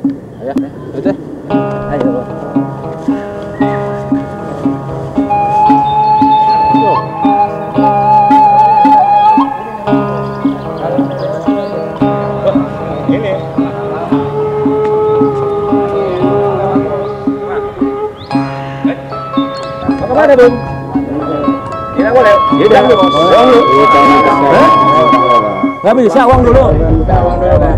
Ayo, itu. Ayo. Ini. Kemana, Bung? Tidak boleh. Uang dulu. Nggak bisa, uang dulu. Uang dulu.